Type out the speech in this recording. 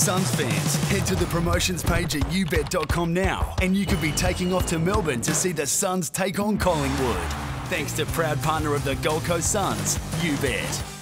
Suns fans, head to the promotions page at ubet.com now and you could be taking off to Melbourne to see the Suns take on Collingwood. Thanks to proud partner of the Gold Coast Suns, UBET.